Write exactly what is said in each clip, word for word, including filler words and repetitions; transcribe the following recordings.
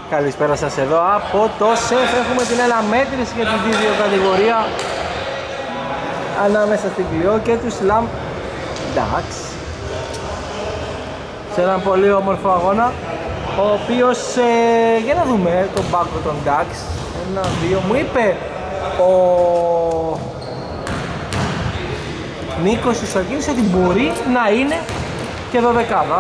Καλησπέρα σας εδώ από το ΣΕΦ. Έχουμε την αναμέτρηση για την δύο κατηγορία ανάμεσα στην Κλειό και του Slam Dax. Σε έναν πολύ όμορφο αγώνα, ο οποίος, ε, για να δούμε τον πάγκο των Dax. Ένα, δύο, μου είπε ο Νίκος Ισοκίνης ότι μπορεί να είναι και δωδεκάδα.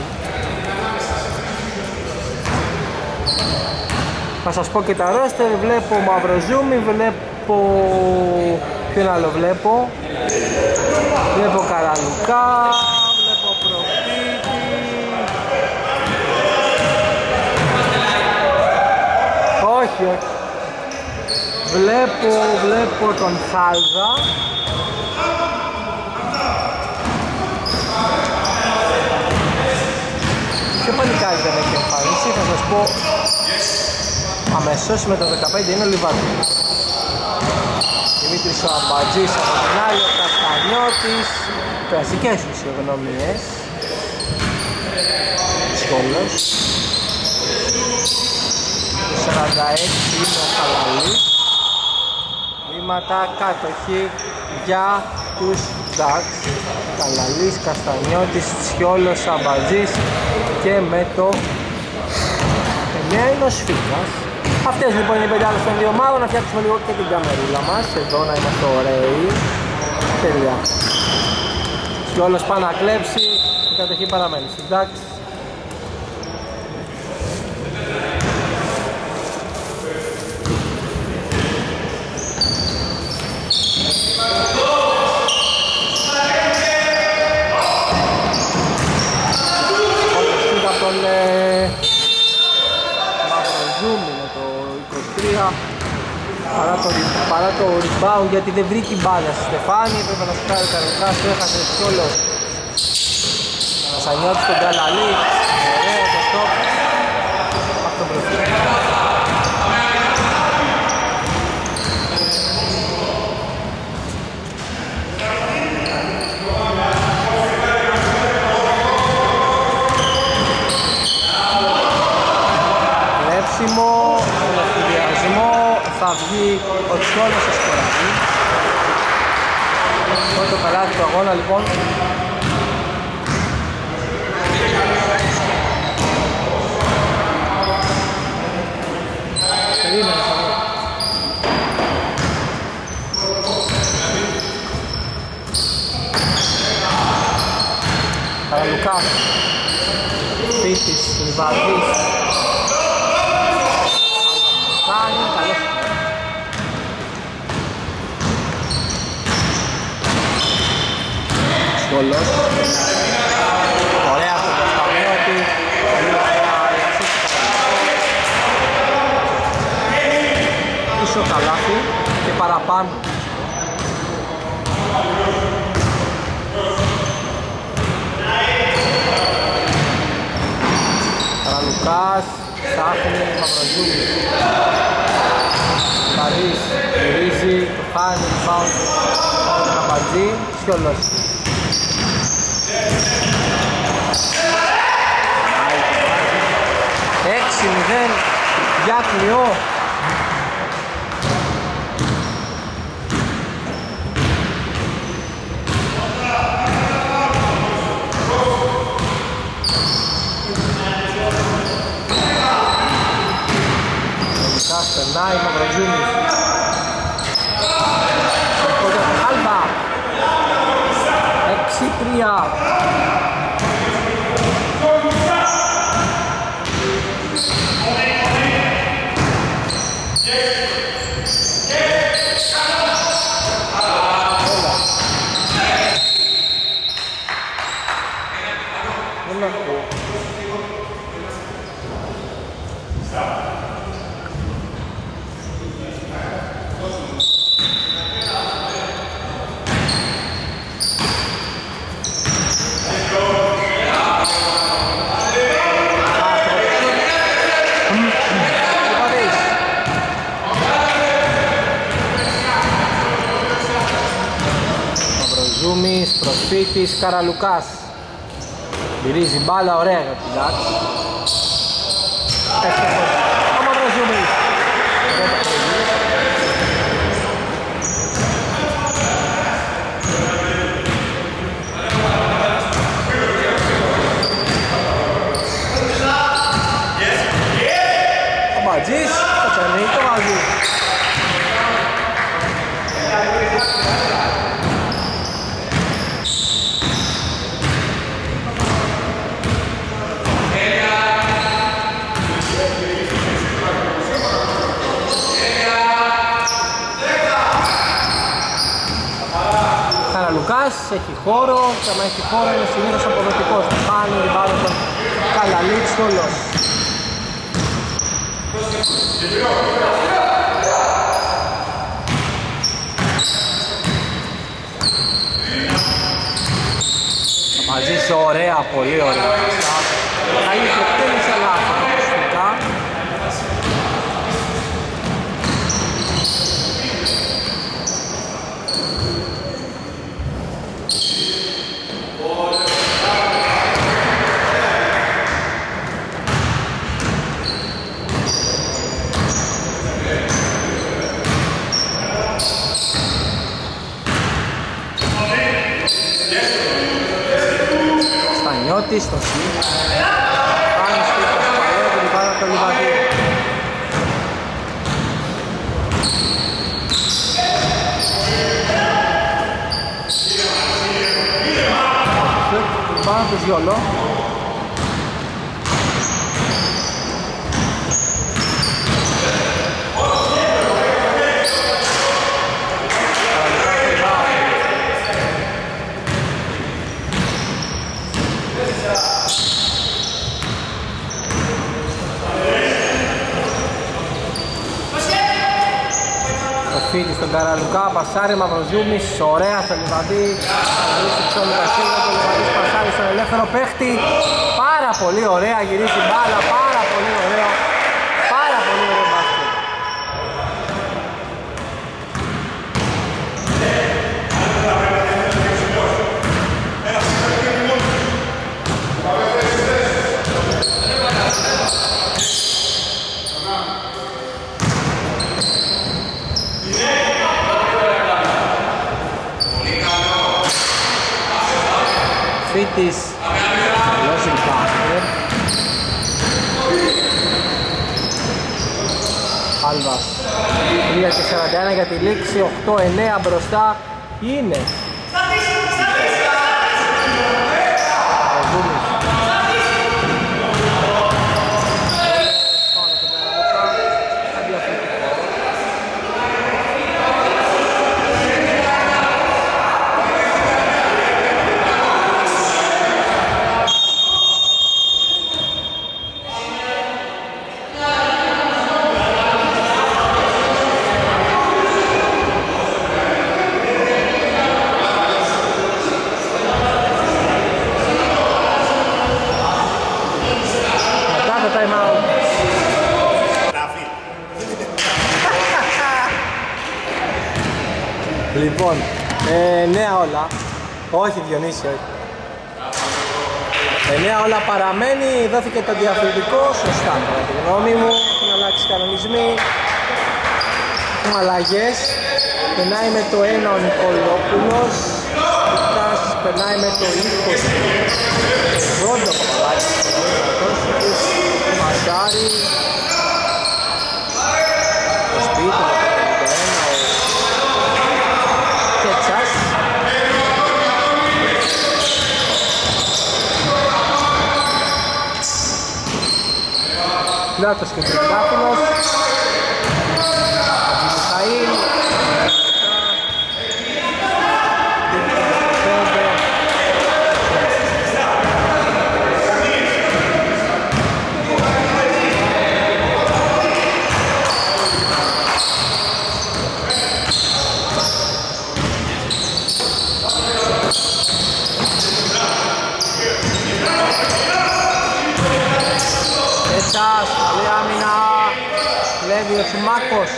Θα σας πω και τα ρόστερ, βλέπω Μαυροζούμι, βλέπω... ποιον άλλο βλέπω? Βλέπω Καραλουκά, βλέπω Προφίτη. Όχι, όχι. Βλέπω, βλέπω τον Χάλδα. Και παλικάρι δεν έχει εμφανίσει, θα σας πω αμέσως. Με το δεκαπέντε είναι ο Λιβάδη. Δημήτρης ο Αμπατζής από την άλλη, ο Καστανιώτης, κλασικές φυσιογνωμίες. Σχόλος. σαράντα έξι είναι ο Καλαλής. Βήματα κάτοχοι για τους Dax. Καλαλής, Καστανιώτης, Σχόλος, Αμπατζής και με το εννέα είναι ο Σφίγγας. Αυτές λοιπόν είναι οι πεντάδες των δύο ομάδων. Να φτιάξουμε λίγο και την καμερούλα μας. Εδώ να είμαστε ωραίοι. Τέλεια. Σχόλος πάει να κλέψει. Η κατοχή παραμένει στους Dax. Παρά το, παρά το rebound, γιατί δεν βρήκε η μπάλα στη Στεφάνη, πρέπει να σκάρει ο Καρουκάς, το έχασε Σχόλος. Καστανιώτης στον Καλαλή, ωραίο το stop. Αυτό μπροστά. Κλέψιμο, ελευθεριασμό, θα βγει ο Σχόλος στο σκοράκι. Πρώτο καλάθι του αγώνα λοιπόν. Περίμενε θα βγει. Καραλουκά, Πίτης, Λιβαδής. Καλώς. Σχόλος. Ωραία αυτό το Καστανιώτη. Πίσω καλάθι και παραπάνω. Καραλουκάς. Ψάχνει Μαυροζούμης. Παρίς, γυρίζει, το χάνει, rebound, τον Αμπατζή, Σχόλος. έξι μηδέν για Κλειό. Περνάει Μαυροζούμης. Άλβα. έξι τρία. Προσφύτης, Καραλουκάς. Γυρίζει μπάλα, ωραία για την Dax. Ευτυχώς. Ο Μαυραζιούμης. Ο Μπατζής, το παίρνει, το βάζει. Καραλουκάς έχει χώρο και άμα έχει χώρο είναι συνήθως αποδοτικός. Πάνω την πάνω τον Καλαλίτς Θολός. Μαζί σε ωραία, πολύ ωραία. Καλή και εκτέλεση αλλά ακουστικά. Στανιώτης στο σι. Πάνω στο Κασπαλέο και την πάρα το Λιβαδί. Πάνω του Βιολό. Στον Καραλουκά, πασάρι Μαυροζιούμης, ωραία στο Λιβαδί. Γυρίσει ψώνει τα σίγουρα, το Λιβαδίς πασάρι στον ελεύθερο παίχτη. Πάρα πολύ ωραία, γυρίσει μπάλα, πάρα πολύ ωραίο. Πάρα πολύ ωραίο μπάσκετ. Φίτης, δώσει μπάσκετ. Άλβας, τρία και σαράντα ένα για τη λήξη, οκτώ εννέα μπροστά είναι. Λοιπόν, ε, νέα όλα, όχι Διονύση, όχι. Ε, νέα όλα παραμένει, δόθηκε το διαφορετικό, σωστά κατά τη γνώμη μου, έχουν αλλάξει κανονισμοί, έχουν αλλαγές, περνάει με το ένα ο Νικολόπουλος, Κιτάς περνάει με το είκοσι, Ρόντο Παπαδάκης, ο Μασάρη, το σπίτι, Λάτος και Τριαντάφυλλος, Μιχαήλ, Εσάς, καλή άμυνα, κλέβει ο Τσιμάκος.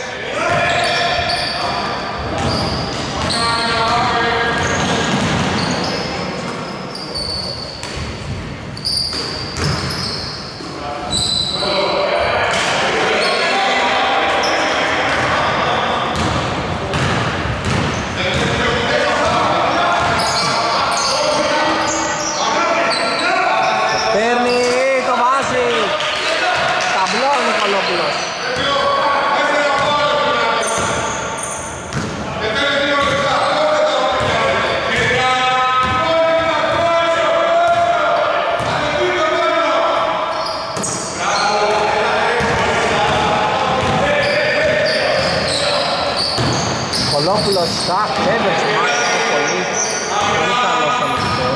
Κολόπουλος, αχ, έβρεψε πολύ, πολύ καλός αμυντικός.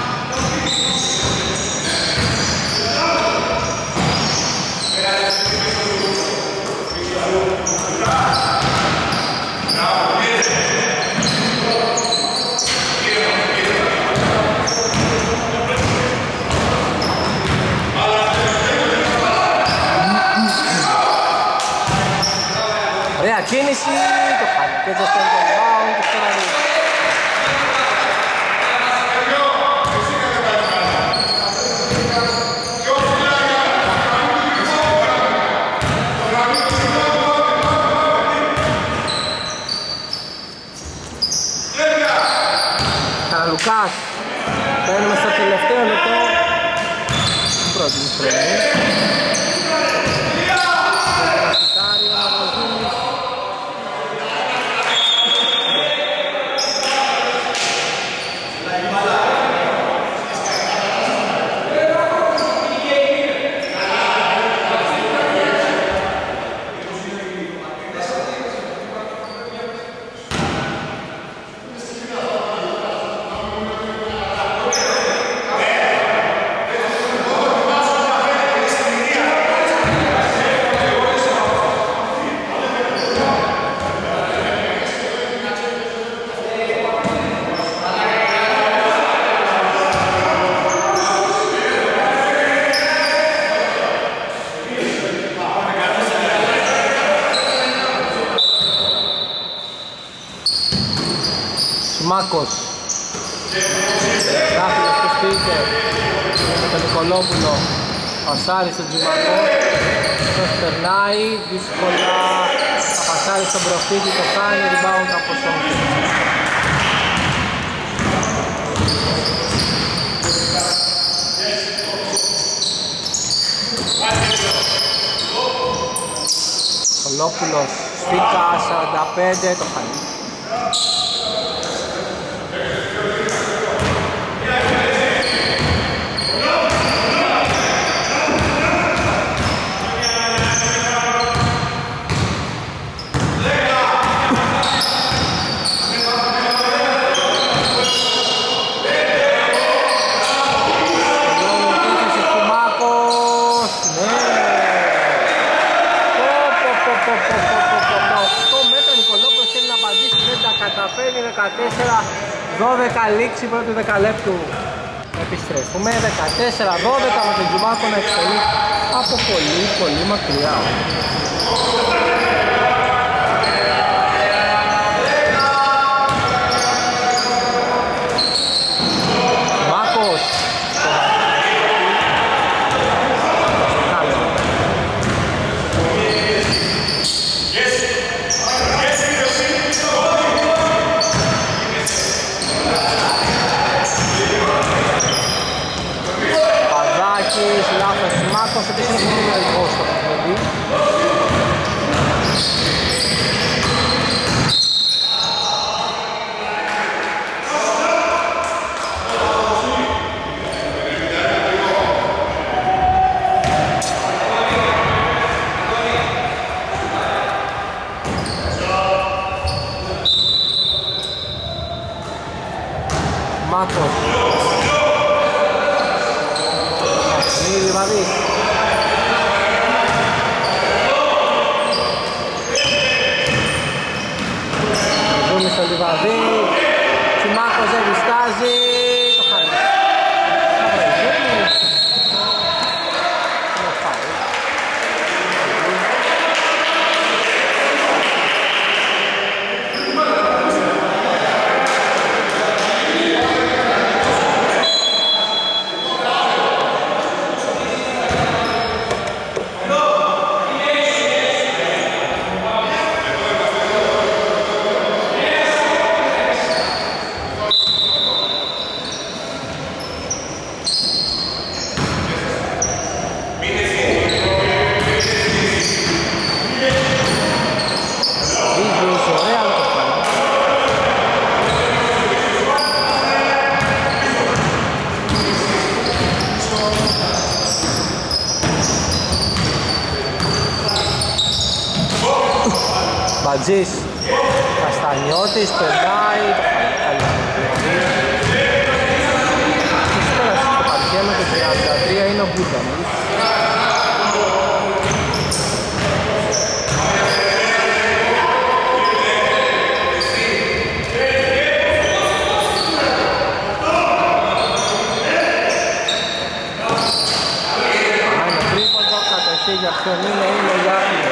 Ωραία κίνηση, το χάνει και έτσι στο rebound και τώρα είναι. Καραλουκάς, παίρνουμε στο τελευταίο λεπτό πρώτη φρονή. Μάκος γράφει στο σπίτερ με τον Νικολόπουλο, πασάρει στον Τζιμακό, αυτός περνάει δύσκολα, θα πασάρει στον Προφίτη, το κάνει rebound από τον Νικολόπουλος, Σφίκα, σαράντα πέντε, το χάνει. Καταφέρνει δεκατέσσερα δώδεκα λήξη πρώτου δεκαλέπτου. Επιστρέφουμε δεκατέσσερα δώδεκα με τον Τζουμάκο να εξελεί από πολύ πολύ μακριά. Μάκος Μάκος επίσης είναι πολύ λογικός στο παιχνίδι. Μάκος Μίλη Βαδής. Δούμε στο Λιβαδί, Τσιμάκος δεν διστάζει, το χάνει. Μπατζής Καστανιώτης περνάει το πέρασε στο παρκέ με το τριάντα τρία, είναι ο Μπούταμις. Για ποιον είναι, είναι για άπλιο.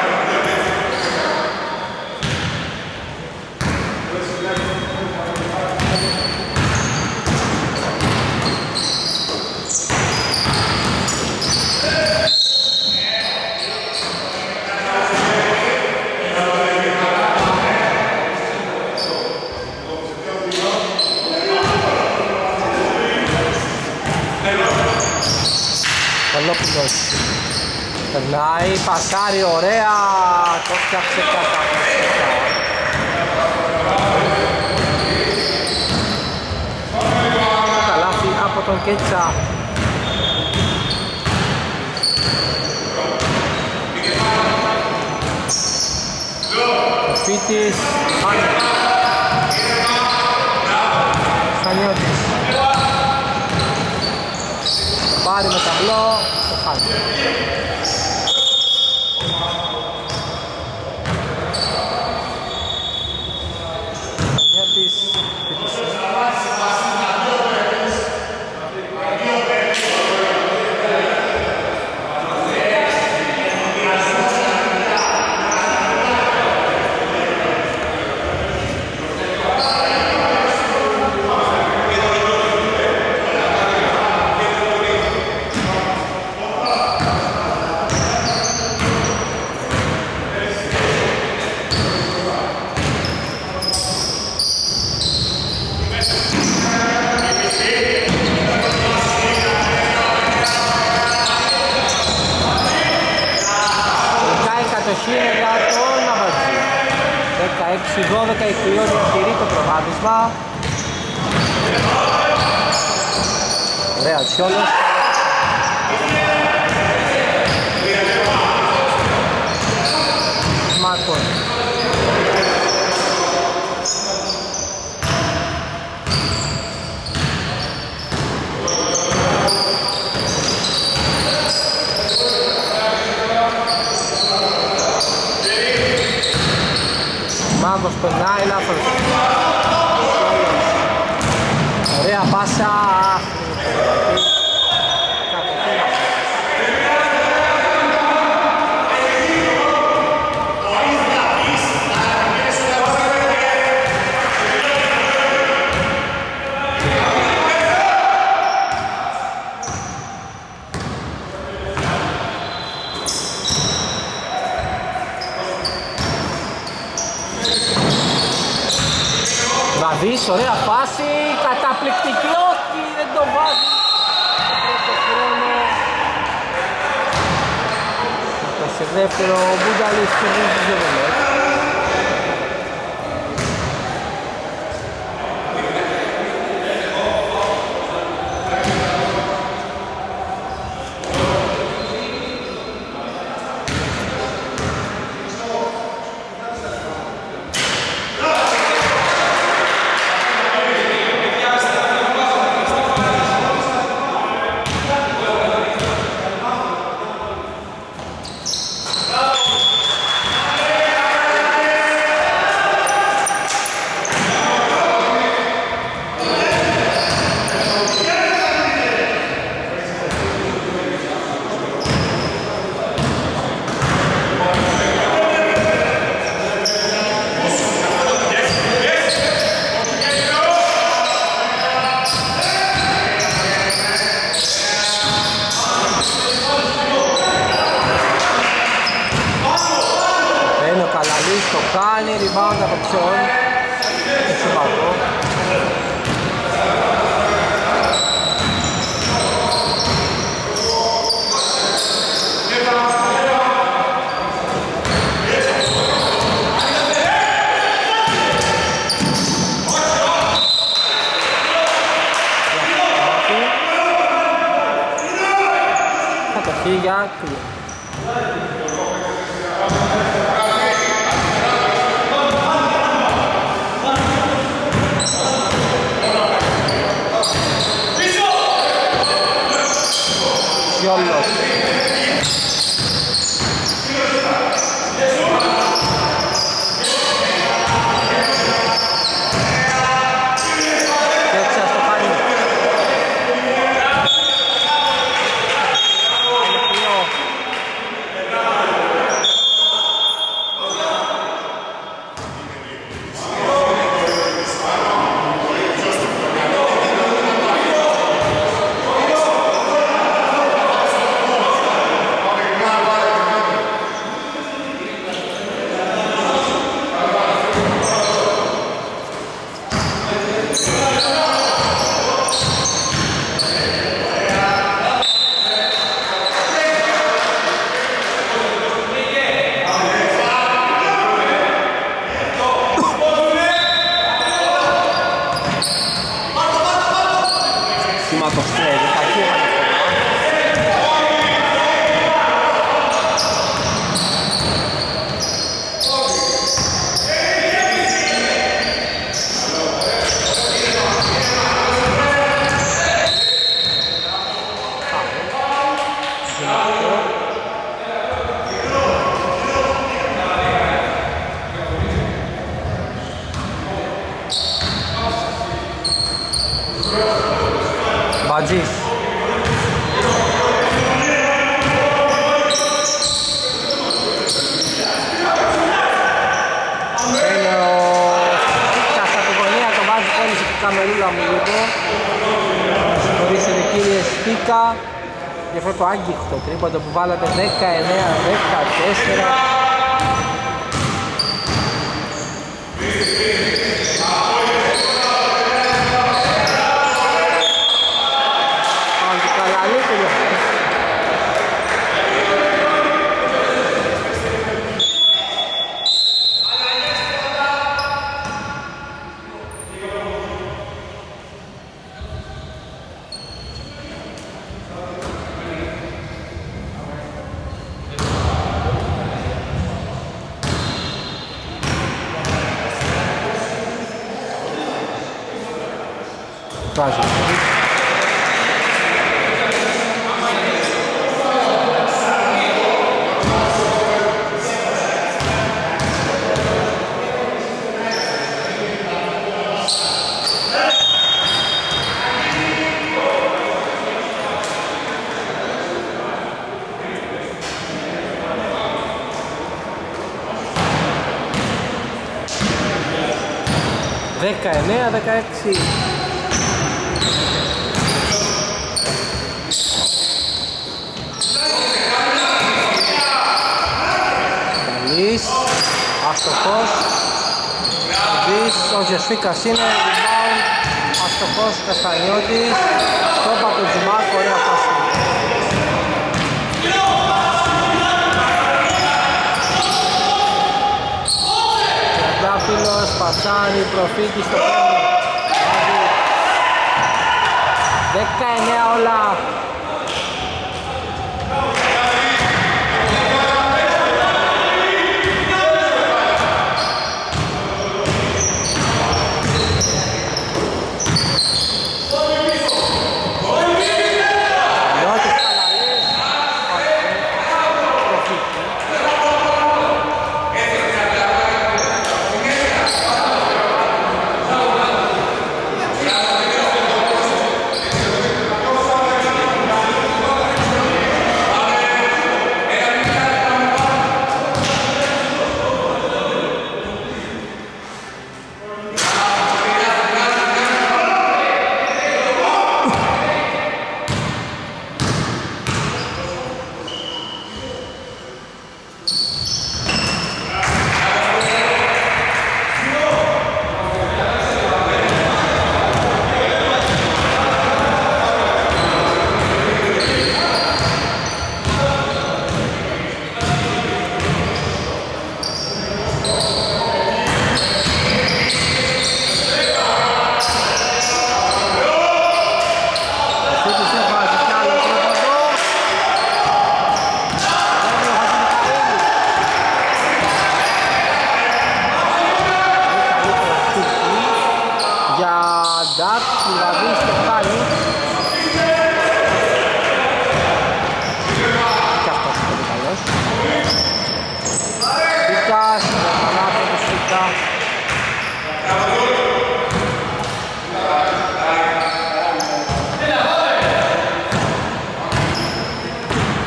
Καλόπουλος περνάει, πασάρει, ωραία, το φτιάξε καταπληκτικά. Καλάθι από τον Κέτσα. Ο Φίτης, Στανιώτης. Το πάρει με ταμπλό, το χάνει. δεκαέξι δώδεκα η Κλειό διατηρεί το προβάδισμα. Ωραία Τσιόλος. Μάρκος. Μάγκος περνάει λάθος. Ωραία πάσα. Βαδής, ωραία φάση, καταπληκτική, όχι, δεν το βάζει. Πρώτο χρόνο. Σε δεύτερο, ο Μπούνταλης κερδίζει τους Γεβελές. Το κάνει, rebound από ποιον, έτσι πατώ. Κατοχή για Κλειό. Σιόλος. Μπατζής. Είναι ο Φίκας από τη γωνία, το βάζει κόλλησε την καμερούλα μου λίγο. Συγχωρήσετε κύριε Φίκα για αυτό το άγγιχτο τρίποντο που βάλατε δεκαεννέα δεκατέσσερα. Βάζει. δεκαεννέα δεκαέξι. Αστοχός, ο Γεσφίκας είναι, rebound, αστοχός, Καστανιώτης, στόπ από τον Τζουμάκ, ωραία φάση. Τριαντάφυλλος, Πασάρι, Προφήτης στο πέντε. δεκαεννέα όλα.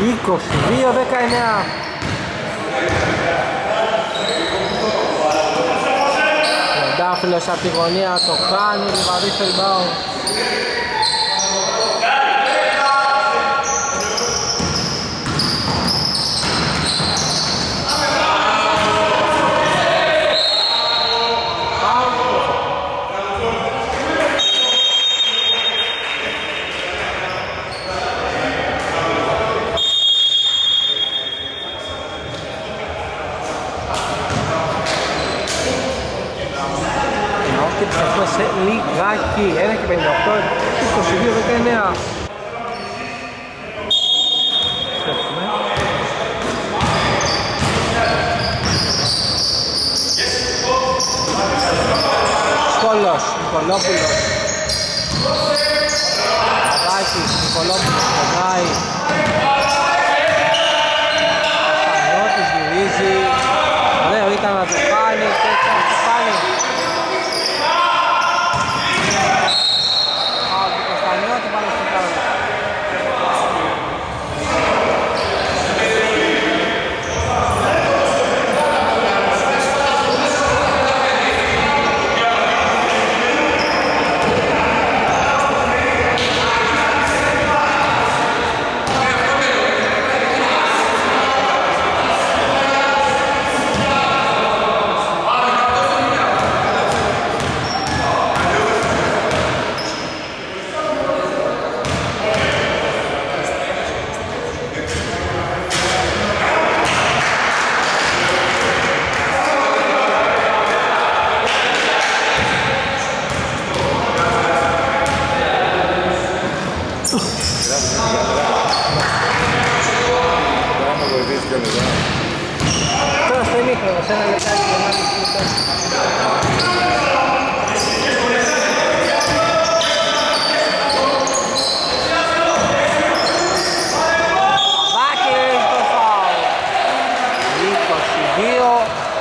είκοσι δύο δεκαεννέα. Ντάφυλλος από τη γωνία το κάνει, λιβαδί στο rebound. Σε λιγάκι, ένα και πενήντα οκτώ, είκοσι δύο δεκαεννέα. Στέφουμε. Σκόλος, Νικολόπουλος. Παπαδάκης, Νικολόπουλος, πετάει. Καστανιώτης γυρίζει. Ωραίο ήταν να το κάνει και έτσι να το κάνει. Τώρα στο ημίχρονο, σε ένα λεπτάκι, ένα λεπτάκι. Βάκης το φάουλ. είκοσι δύο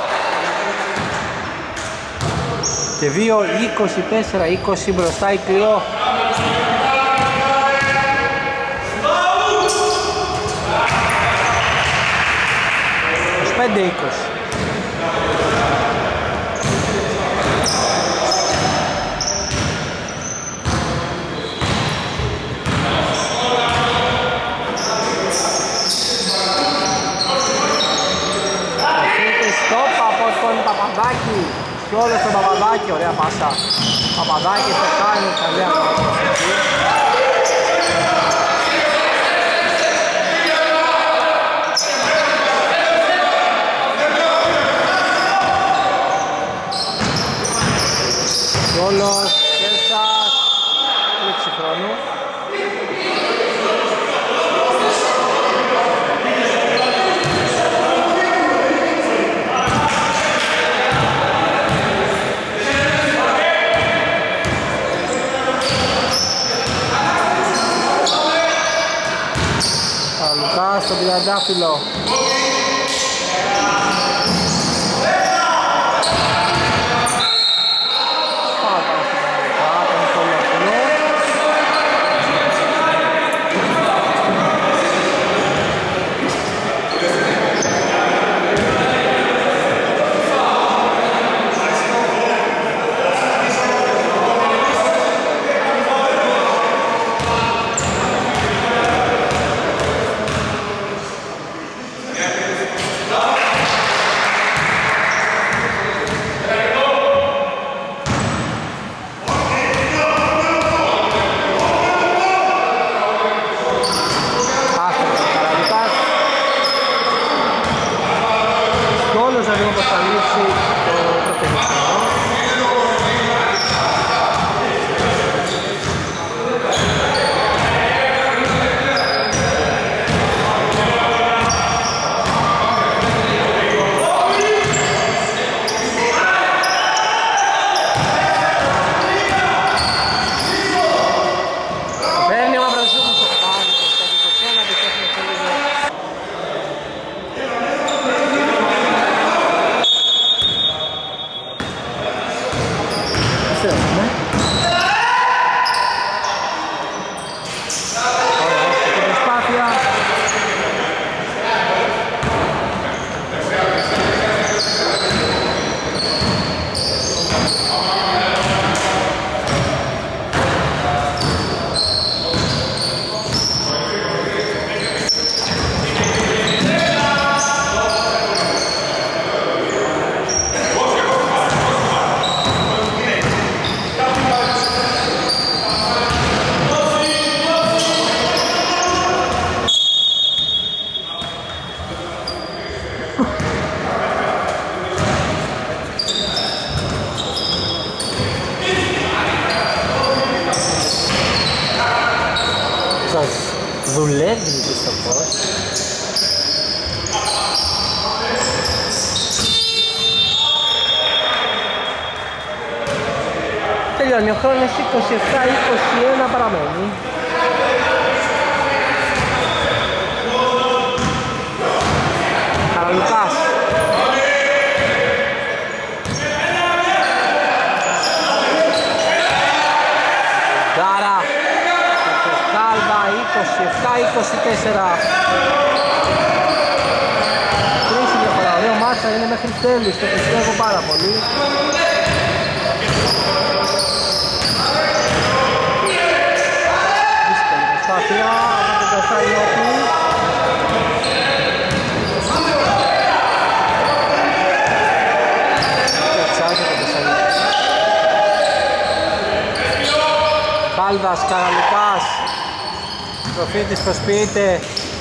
και δύο, είκοσι τέσσερα είκοσι μπροστά η Κλειό. πέντε είκοσι. Στόπ από τον Παπαδάκη και όλο τον Παπαδάκη, ωραία πάσα. Παπαδάκη το κάνει, καλή αποδοχή. Όλος, Κέρσας, λήξη χρόνου. Λουκάς στον Τριαντάφυλλο. μέτωπος. Τελειώνει ο χρόνος, είκοσι επτά είκοσι ένα παραμένει. Καραλουκάς. Γκάρα. Και Κάλβα, είκοσι επτά είκοσι τέσσερα. Κρίση διαφορά, ωραίο μάτσα, είναι μέχρι τέλους, το πιστεύω πάρα πολύ. Δύσκολη προσπάθεια από τον Καστανιώτη. Κάλβας, Καραλουκάς, Προφήτης προσποιείται.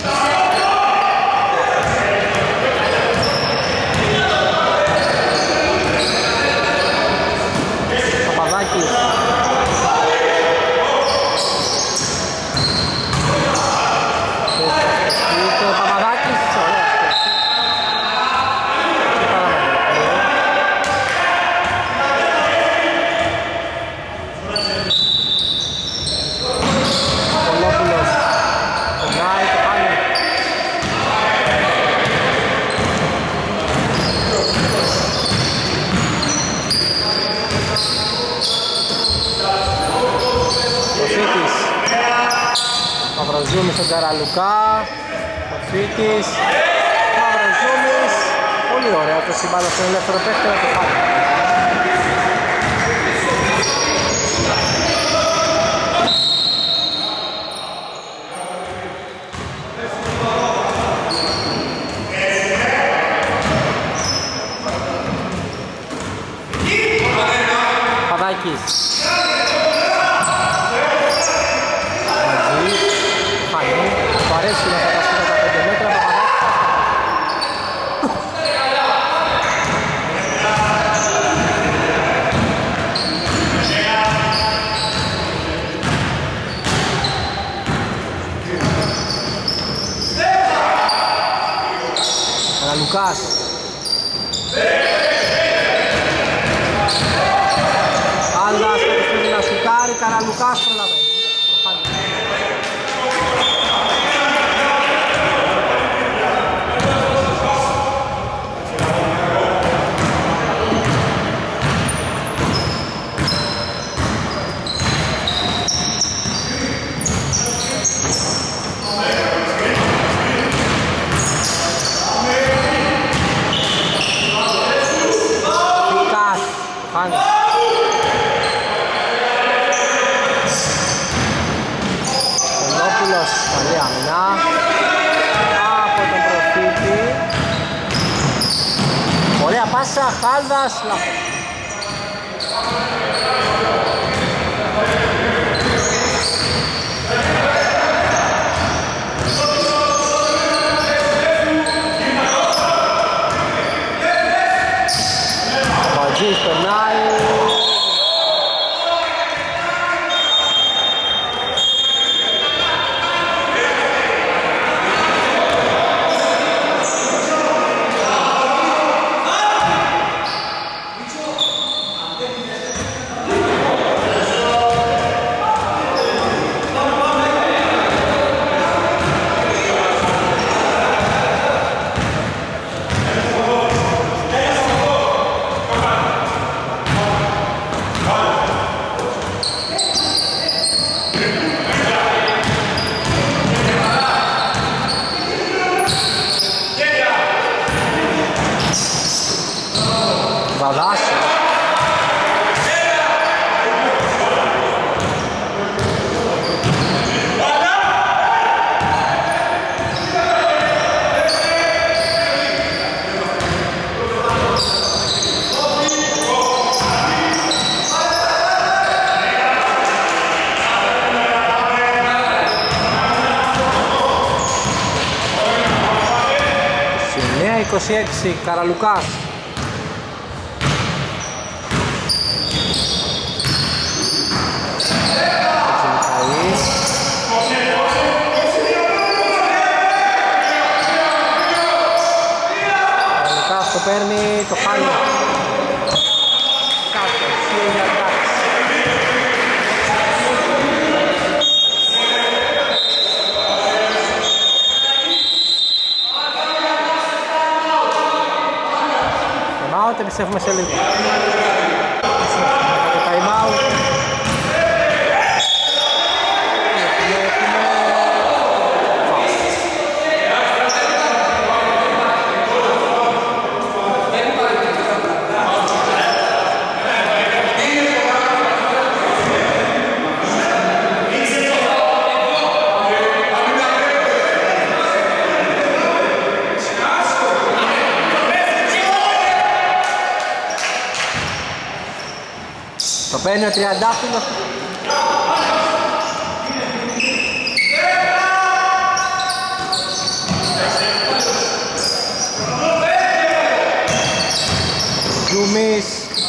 Παπαδάκης. Προσποιείται ο Παπαδάκης, ωραία. Μαυροζούμης στον Καραλουκά, ο Φίτης, Μαυροζούμης, πολύ ωραία το συμπάλα στον ελεύθερο παίχτη να το πάρει. Παδάκης. Του αρέσει να φανταστεί τα πέντε μέτρα, Καραλουκάς. Άλλας κατευθύνει να σουτάρει, Καραλουκάς προλαβαίνει. Κολόπουλος, καλή άμυνα από τον Προφήτη. Ωραία πάσα, Χάλδας, λάθος. Μπατζής περνάει. Βαδάς. Σημαία είκοσι έξι, Καραλουκάς. το παίρνει, το χάνει. Κάτω, ισχύει για τάξη. Επιστρέφουμε σε λίγο. Το time out. Το παίρνει ο τριαντάφυλλος. Ζούμις.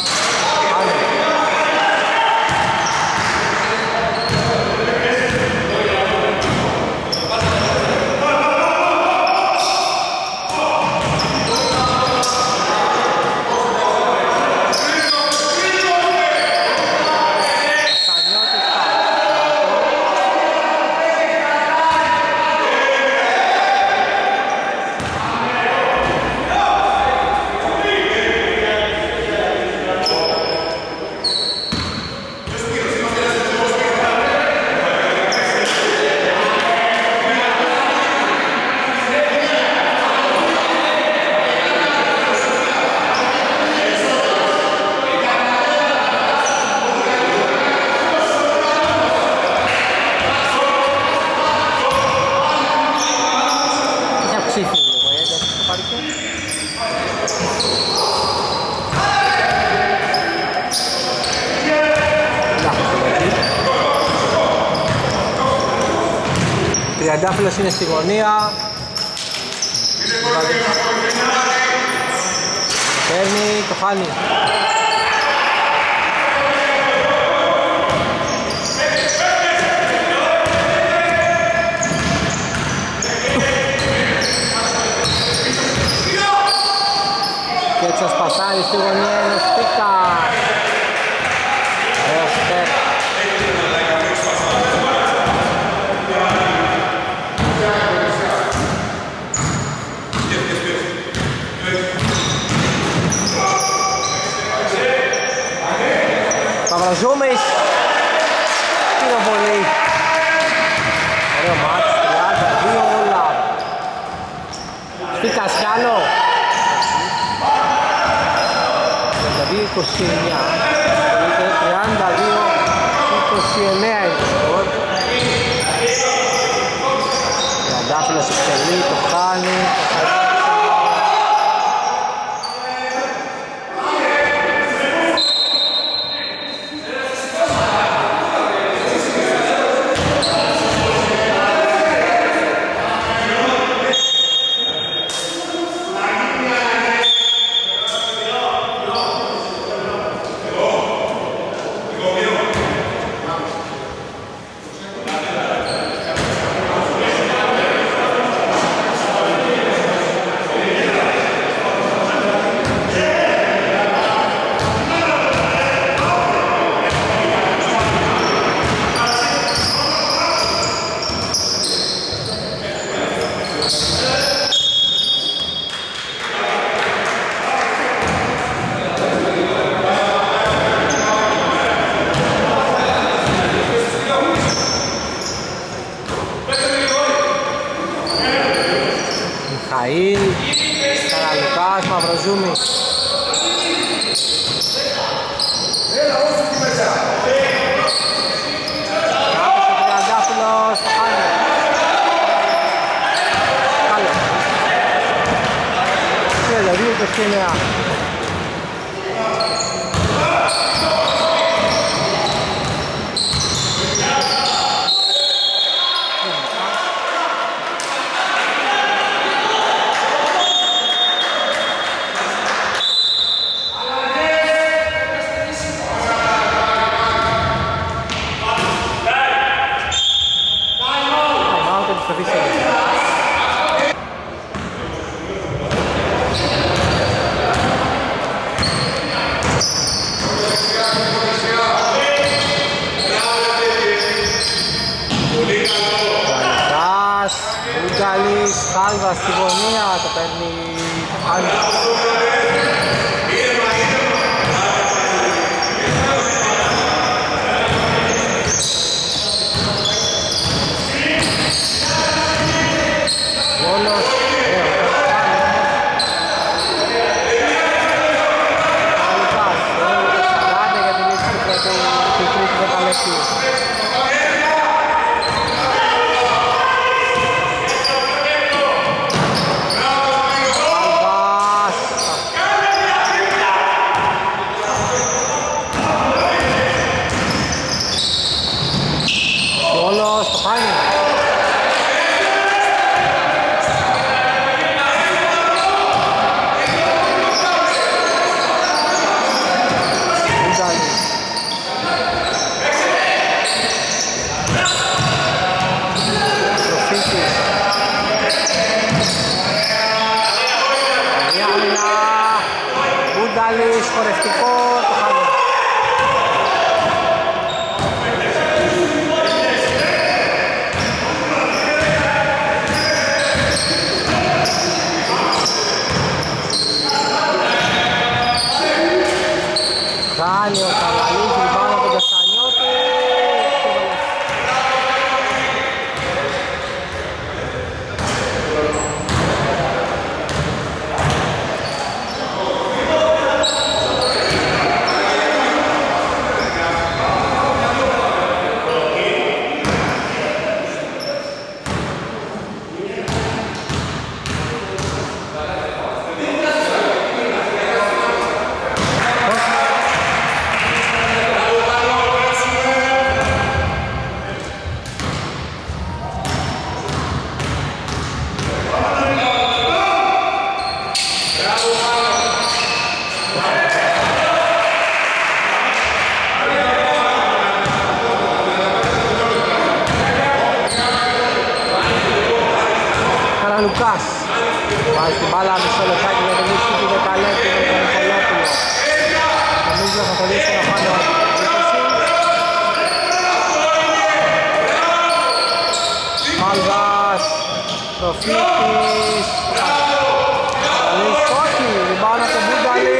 Τριαντάφυλλος είναι στη γωνία. Παίρνει, το χάνει. Και έτσι ασπασάρει στη γωνία είναι ο Σπίκας. Ωραίος στέρ. Σταυραζούμης. Κύριο πολύ. Ωραίο μάτς, τριάντα δύο όλα. Σπίκας κι άλλο. τριάντα δύο είκοσι εννιά. τριάντα δύο είκοσι εννιά είναι το σκορ. Τριαντάφυλλος εκτελεί, το χάνει. Μιχαήλ, Καραλουκάς, Μαυροζούμης. Κάπως ο Τριαντάφυλλος, το χάνει. Καλό. τριάντα δύο είκοσι εννιά. Σάλβα στη γωνία, το παίρνει Χάνη. Βόλος, Λουκάς, σαράντα για την λήξη του τρίτη δεκαλέπτου. Χορευτικό, το χάνει. Χάνει ο Καλαλής, ριμπάνω από τον Καστανιώτη. Λουκάς βάζει την μπάλα μισό λεπτάκι για την λήξη του δεκαλέπτου με τον Νικολόπουλο. Νομίζω θα το λύσει να πάνε ο Μάλβας, Προφήτης, Καλής, όχι, ριμπάουντ από τον Μπούγκαλη.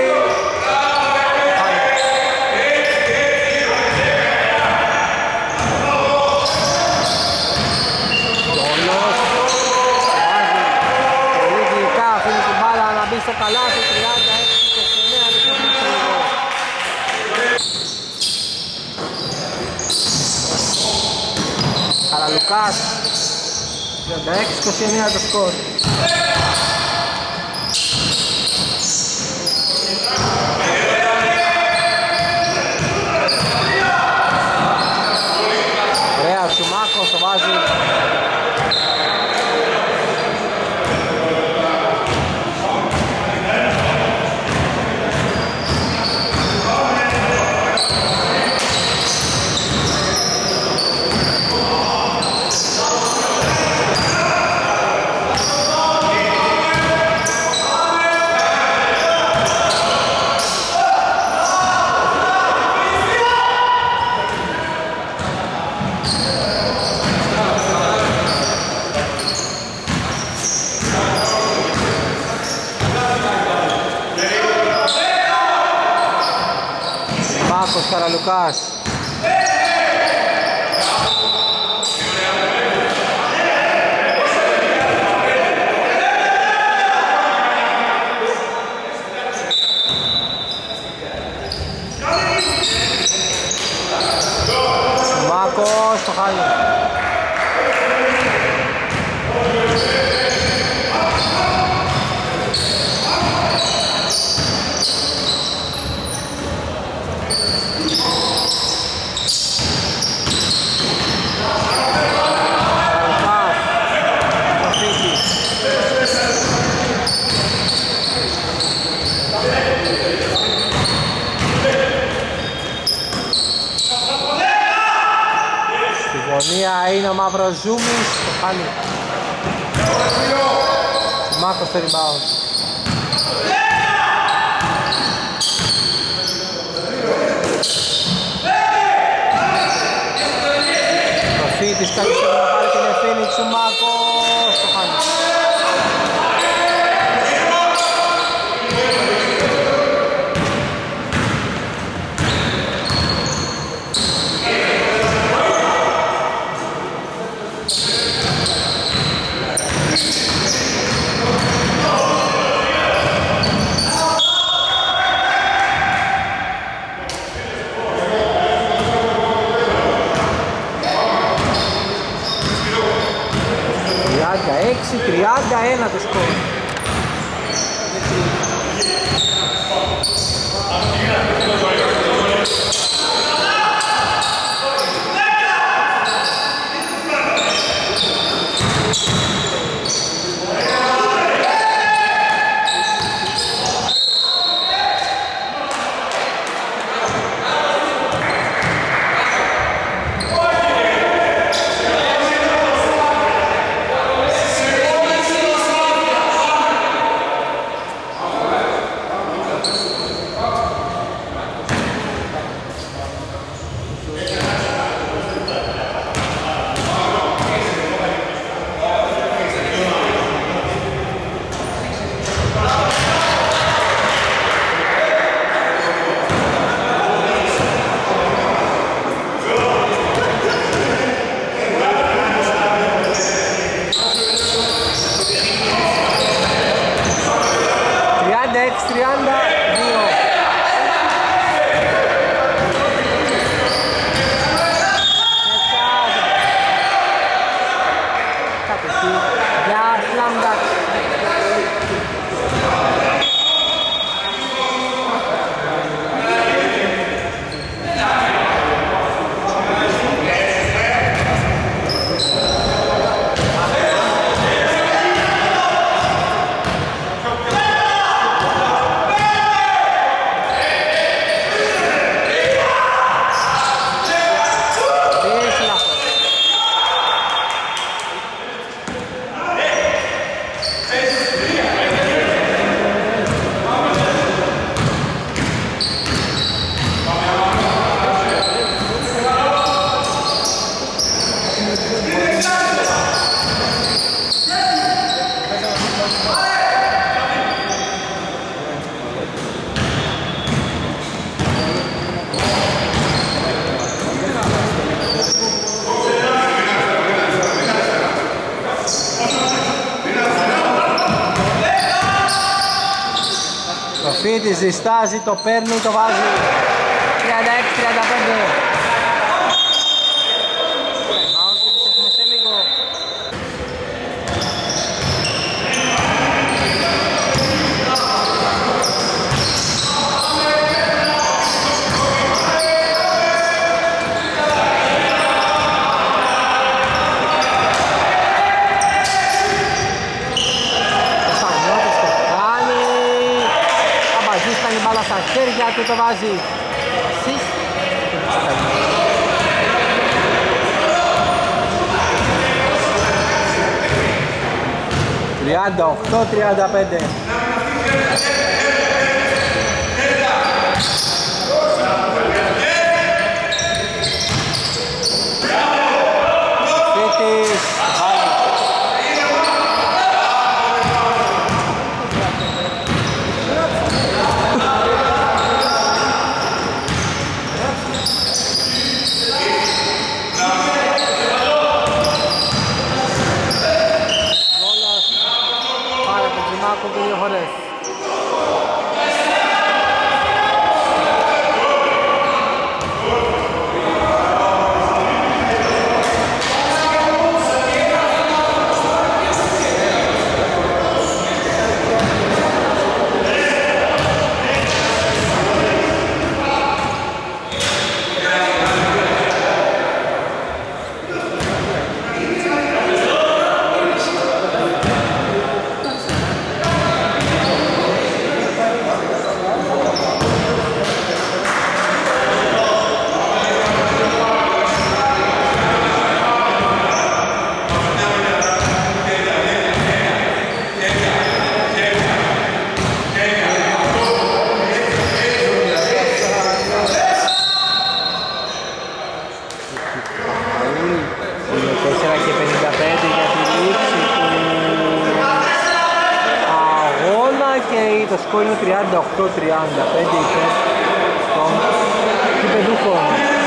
Στο καλάθι, τριάντα έξι είκοσι εννέα λεπτά Καραλουκάς, τριάντα έξι είκοσι εννέα το σκορ. Ωραία, ο Σουμάκος το βάζει. Μάκος Καραλουκάς. Μάκος το χάνει. Είναι ο Μαυροζούμης, το χάνει. Μάκος στο rebound. Προφήτης καλύτερα να πάρει την ευθύνη του, Μάκος, το χάνει. τριάντα ένα το σκορ. Φίτης διστάζει, το παίρνει, το βάζει. Τριάντα έξι τριάντα πέντε. Έχουμε σε λίγο. Στα χέρια του το βάζει. τριάντα οκτώ τριάντα πέντε. Το σκορ είναι τριάντα οκτώ τριάντα πέντε υπέρ των κυπεδούχων.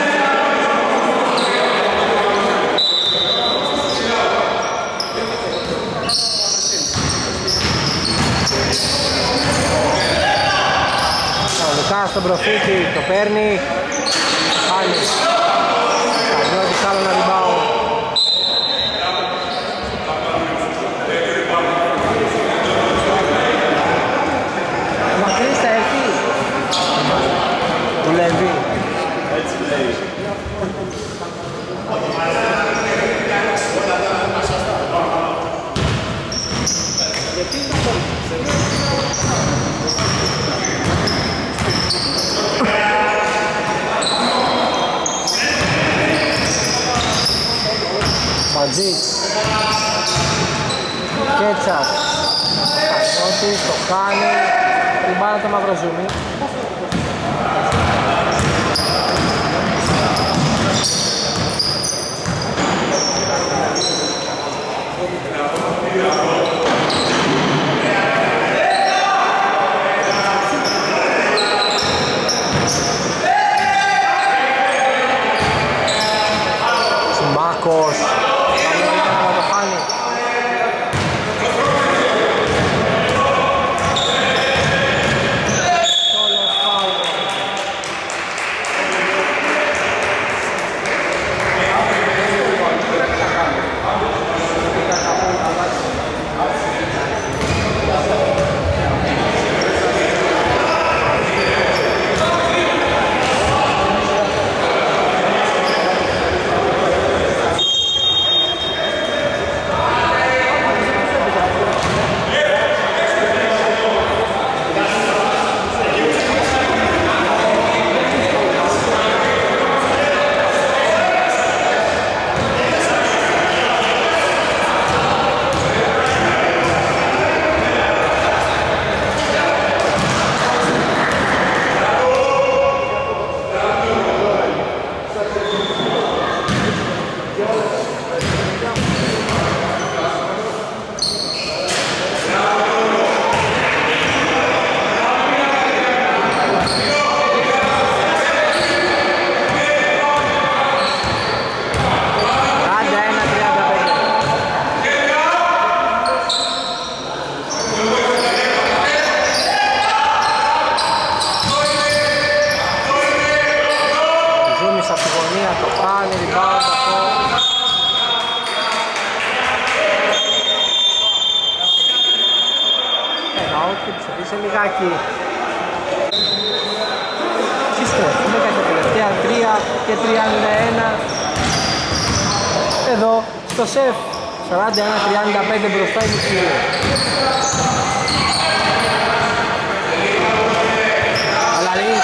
Ο Λουκάς στον Προφίτη, το παίρνει, πάλι Καριώτης, άλλο ένα rebound. Ματζής, Κέτσας, Κασνώτης, το κάνει, την μπάλα το Μαυροζουμί. Τσιμάκος, να το χάνει. Σε λιγάκι συστρέφουμε κατά τελευταία τρία και τριάντα ένα εδώ στο σεφ σαράντα ένα τριάντα πέντε μπροστά η Μυθυρίου. Αλαρής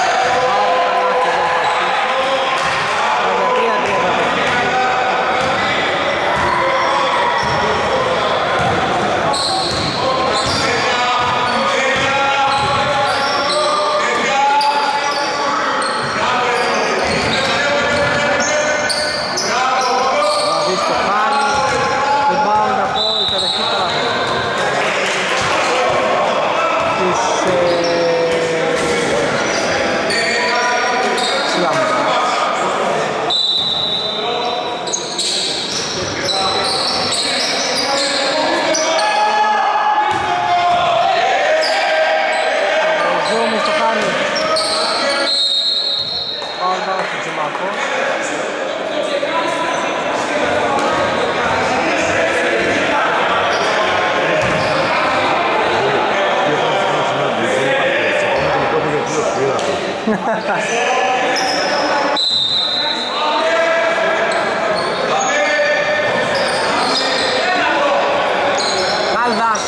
Κάλδας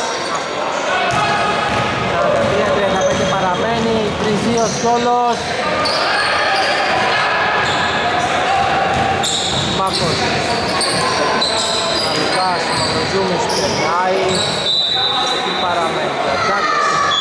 σαράντα τρία τριάντα πέντε παραμένει, τρία δύο Σκιόλος. Μάκος Αλουκάς, Μαυροζούμης περνάει, εκεί παραμένει Τζάκης.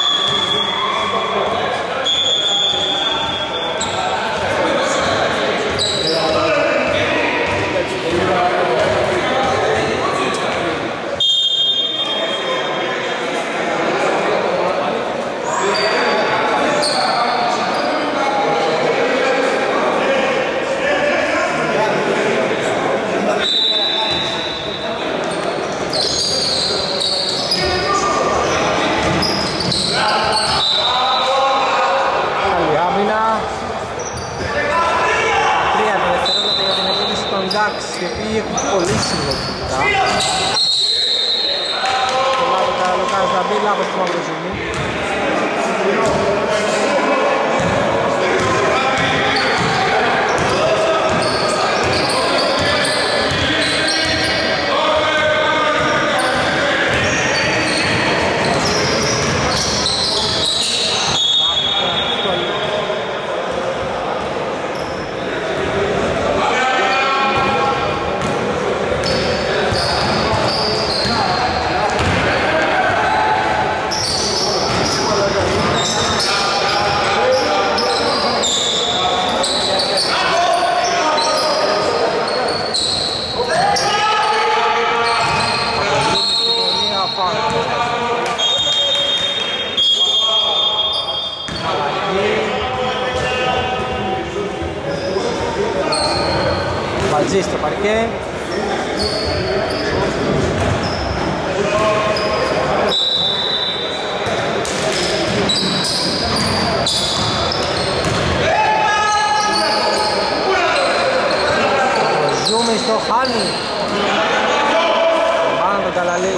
Οι οποίοι έχουν πολύ συλλογικά. Το λάβει τα Λουκάς να μπει λάβος του Μαυροζουμί. μαζί στο παρκέ. Ζούμε στο χάνι. Πάνω τον Καλαλή.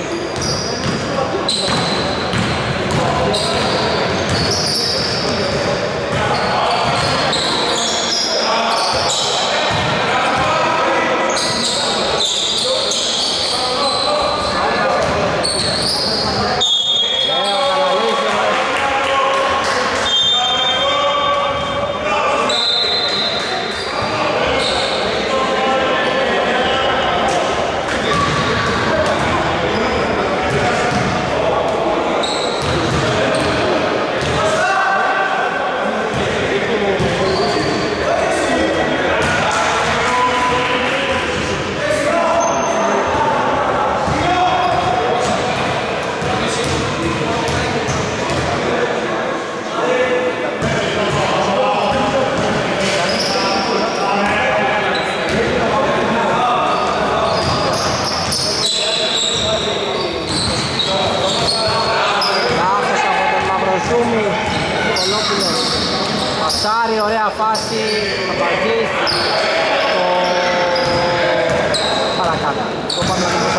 Ωραία φάση, Αμπαγής, το παρακάτω. Το πάμε να δούμε.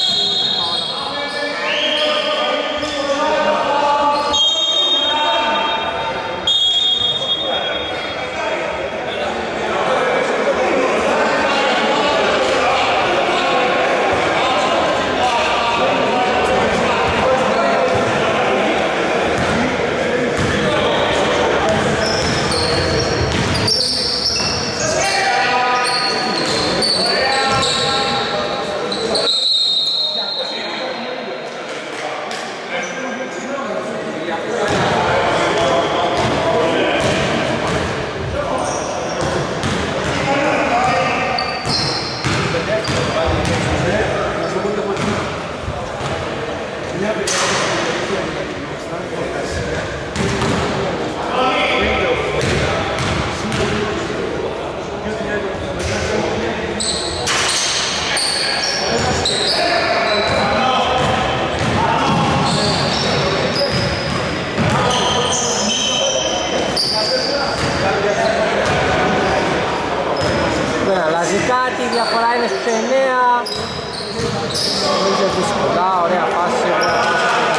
Η διαφορά είναι στους εννέα. Νομίζω δύσκολα, ωραία φάση, ωραία φάση.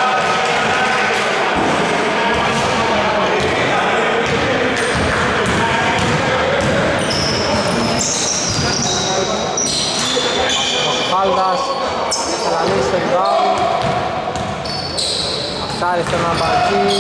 Ο Χάλδας, καλή στο rebound. Αυτάρι στον Αμπατζή.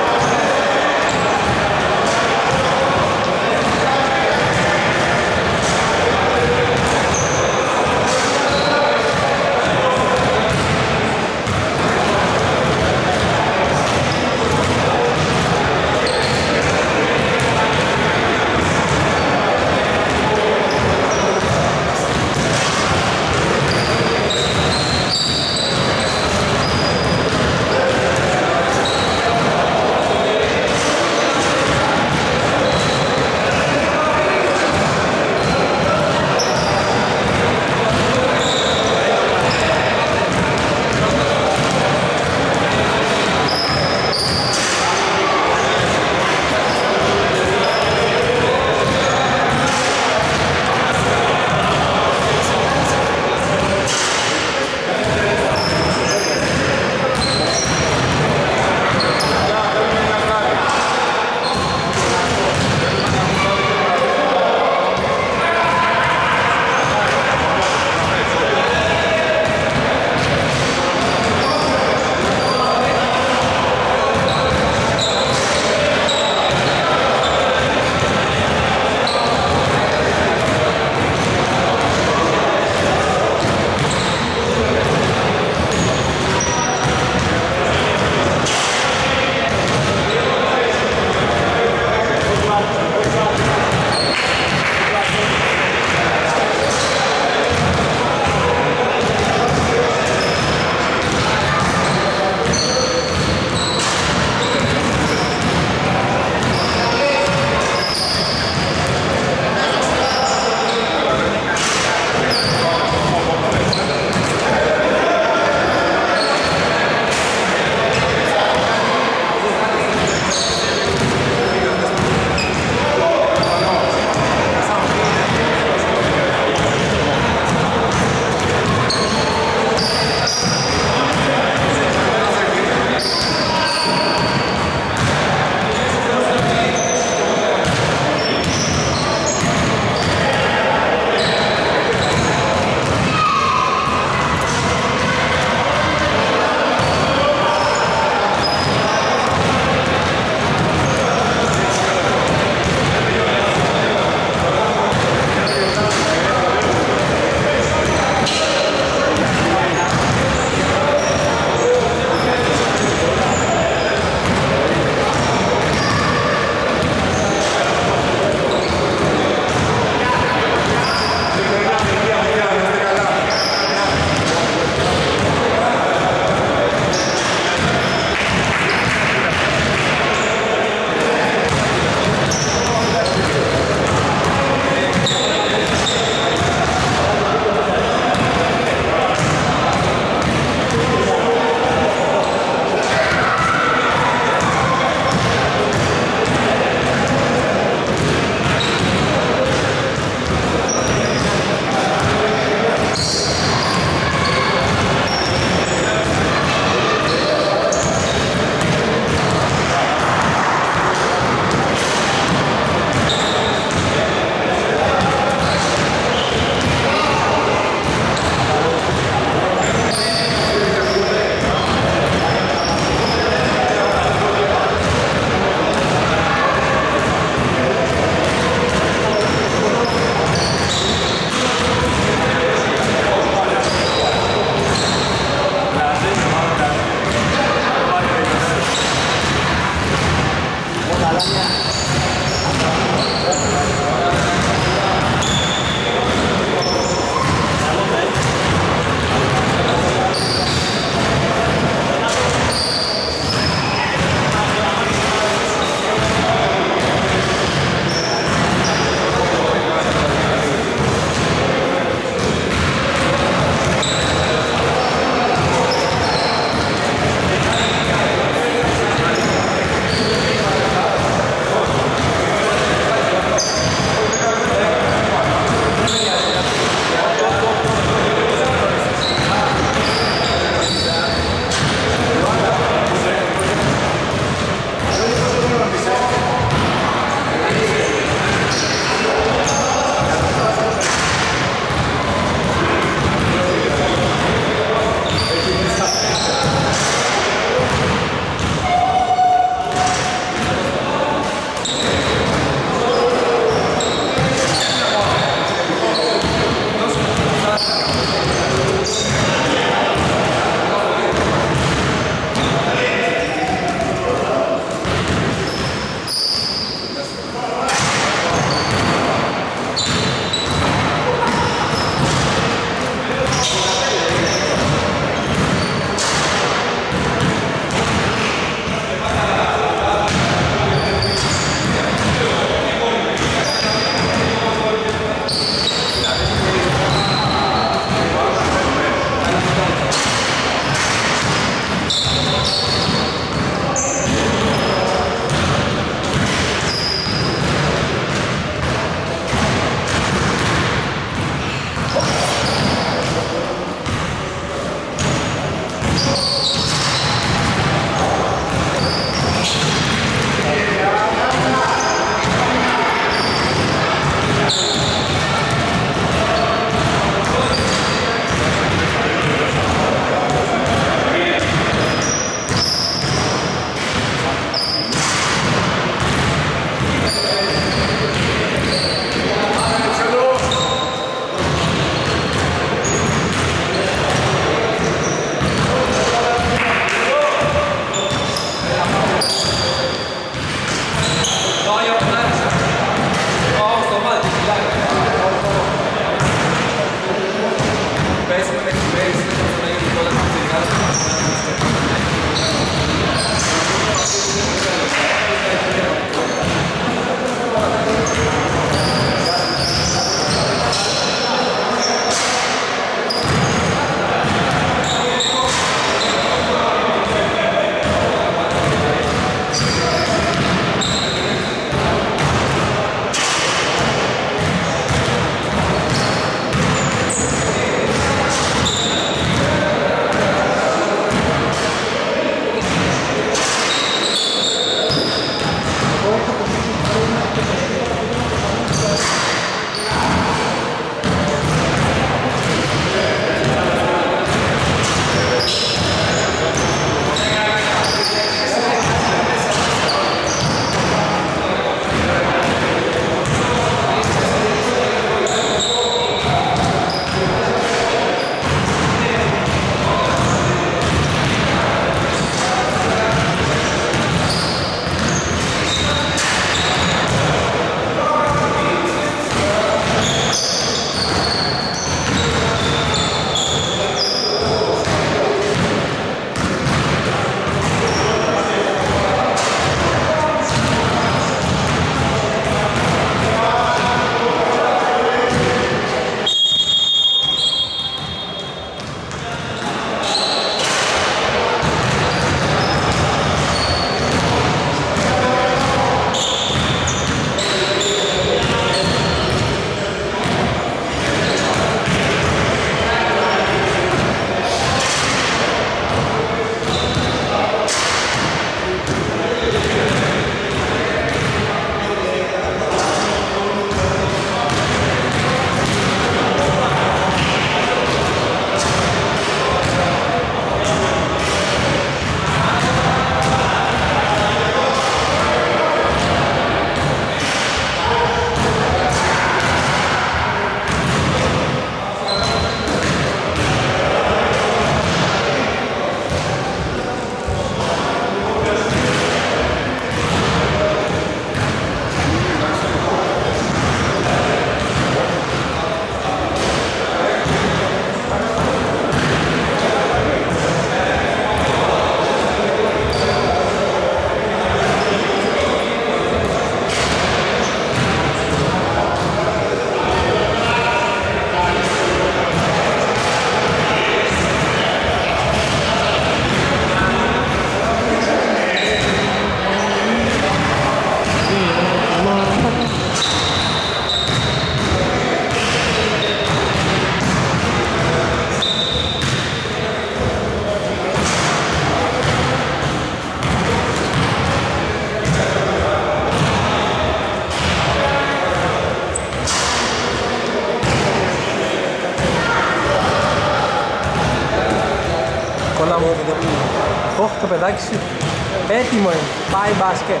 Νικόλα μου. Όχι, το παιδάκι σου έτοιμο είναι. Πάει μπάσκετ.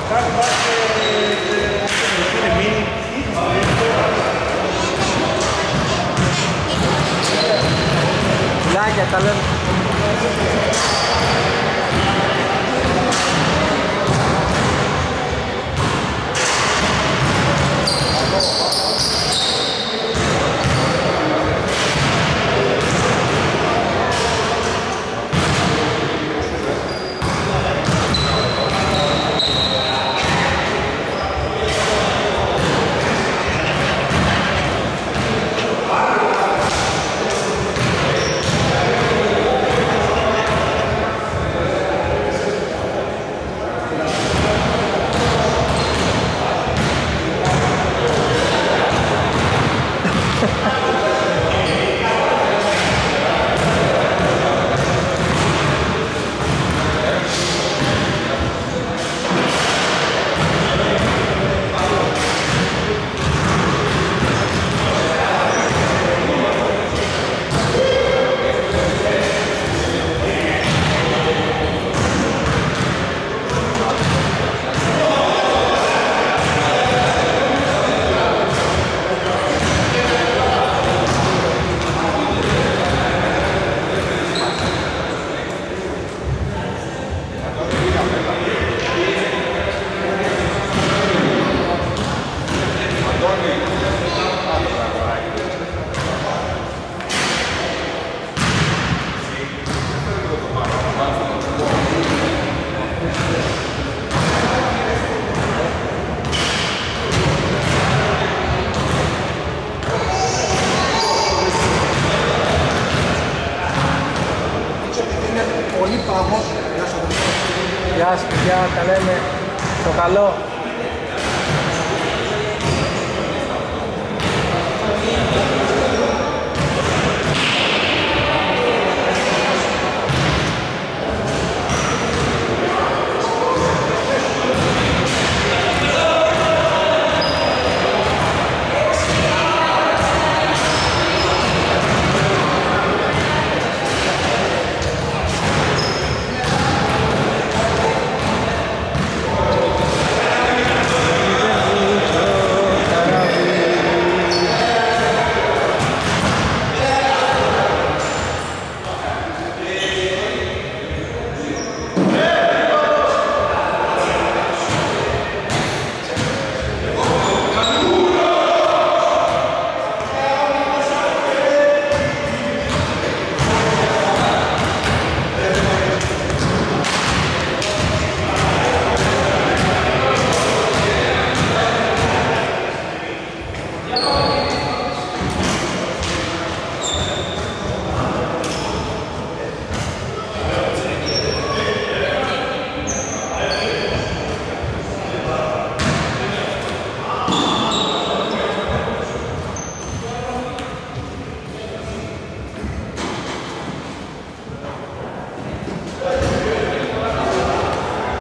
Φιλάκια, τα λέμε. Γεια σας παιδιά, τα λέμε στο καλό.